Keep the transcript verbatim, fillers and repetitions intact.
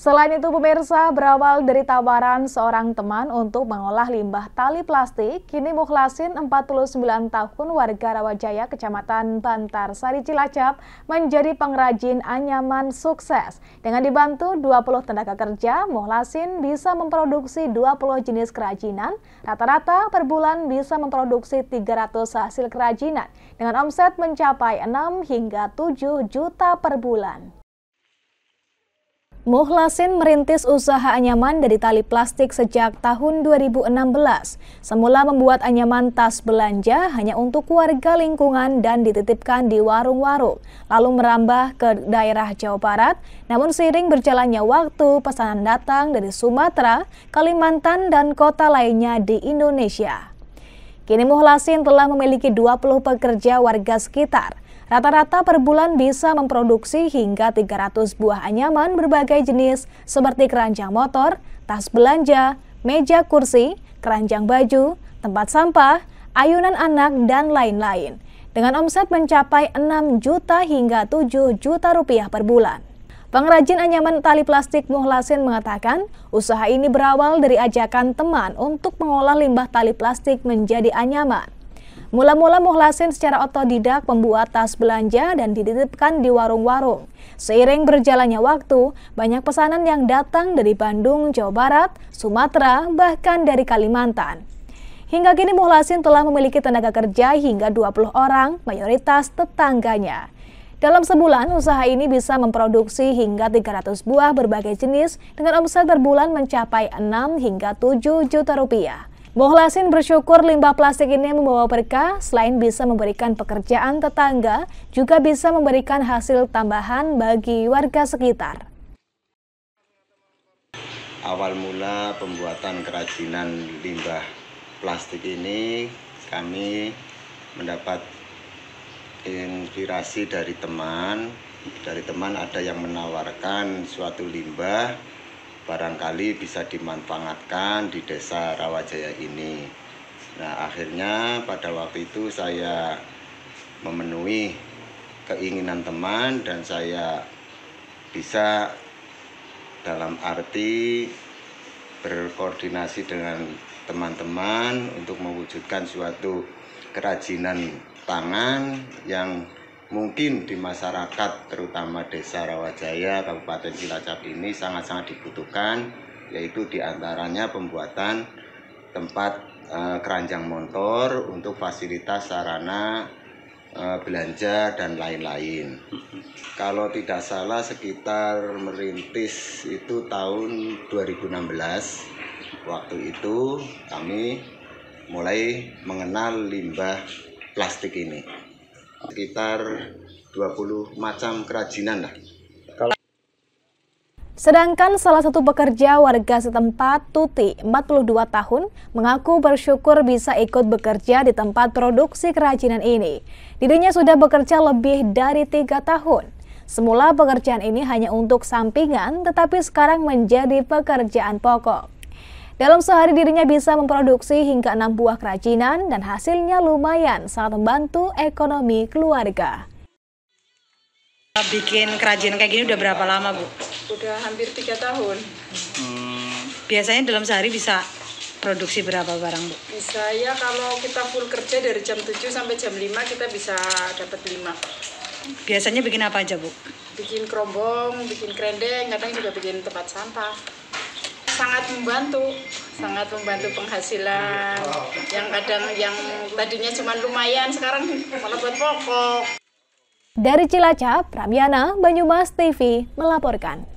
Selain itu, pemirsa, berawal dari tawaran seorang teman untuk mengolah limbah tali plastik, kini Mukhlasin, empat puluh sembilan tahun, warga Rawajaya, Kecamatan Bantarsari, Cilacap, menjadi pengrajin anyaman sukses. Dengan dibantu dua puluh tenaga kerja, Mukhlasin bisa memproduksi dua puluh jenis kerajinan. Rata-rata per bulan bisa memproduksi tiga ratus hasil kerajinan, dengan omset mencapai enam hingga tujuh juta per bulan. Mukhlasin merintis usaha anyaman dari tali plastik sejak tahun dua ribu enam belas. Semula membuat anyaman tas belanja hanya untuk warga lingkungan dan dititipkan di warung-warung, lalu merambah ke daerah Jawa Barat. Namun seiring berjalannya waktu, pesanan datang dari Sumatera, Kalimantan, dan kota lainnya di Indonesia. Kini Mukhlasin telah memiliki dua puluh pekerja warga sekitar. Rata-rata per bulan bisa memproduksi hingga tiga ratus buah anyaman berbagai jenis seperti keranjang motor, tas belanja, meja kursi, keranjang baju, tempat sampah, ayunan anak, dan lain-lain. Dengan omset mencapai enam juta hingga tujuh juta rupiah per bulan. Pengrajin anyaman tali plastik Mukhlasin mengatakan, usaha ini berawal dari ajakan teman untuk mengolah limbah tali plastik menjadi anyaman. Mula-mula Mukhlasin secara otodidak membuat tas belanja dan dititipkan di warung-warung. Seiring berjalannya waktu, banyak pesanan yang datang dari Bandung, Jawa Barat, Sumatera, bahkan dari Kalimantan. Hingga kini Mukhlasin telah memiliki tenaga kerja hingga dua puluh orang, mayoritas tetangganya. Dalam sebulan, usaha ini bisa memproduksi hingga tiga ratus buah berbagai jenis dengan omset per bulan mencapai enam hingga tujuh juta rupiah. Mukhlasin bersyukur limbah plastik ini membawa berkah, selain bisa memberikan pekerjaan tetangga, juga bisa memberikan hasil tambahan bagi warga sekitar. Awal mula pembuatan kerajinan limbah plastik ini, kami mendapat inspirasi dari teman. Dari teman ada yang menawarkan suatu limbah barangkali bisa dimanfaatkan di desa Rawajaya ini. Nah, akhirnya pada waktu itu saya memenuhi keinginan teman dan saya bisa dalam arti berkoordinasi dengan teman-teman untuk mewujudkan suatu kerajinan tangan yang mungkin di masyarakat terutama desa Rawajaya, Kabupaten Cilacap ini sangat-sangat dibutuhkan, yaitu diantaranya pembuatan tempat e, keranjang motor untuk fasilitas sarana e, belanja dan lain-lain. Kalau tidak salah sekitar merintis itu tahun dua ribu enam belas, waktu itu kami mulai mengenal limbah plastik ini. Sekitar dua puluh macam kerajinan lah. Sedangkan salah satu pekerja warga setempat, Tuti, empat puluh dua tahun, mengaku bersyukur bisa ikut bekerja di tempat produksi kerajinan ini. Dirinya sudah bekerja lebih dari tiga tahun. Semula pekerjaan ini hanya untuk sampingan, tetapi sekarang menjadi pekerjaan pokok. Dalam sehari dirinya bisa memproduksi hingga enam buah kerajinan dan hasilnya lumayan sangat membantu ekonomi keluarga. Bikin kerajinan kayak gini udah berapa lama, Bu? Udah hampir tiga tahun. Hmm. Biasanya dalam sehari bisa produksi berapa barang, Bu? Bisa ya, kalau kita full kerja dari jam tujuh sampai jam lima kita bisa dapat lima. Biasanya bikin apa aja, Bu? Bikin kerombong, bikin kerendeng, kadang juga bikin tempat sampah. Sangat membantu, sangat membantu penghasilan. Yang kadang yang tadinya cuma lumayan, sekarang malah buat pokok. Dari Cilacap, Ramyana, Banyumas T V melaporkan.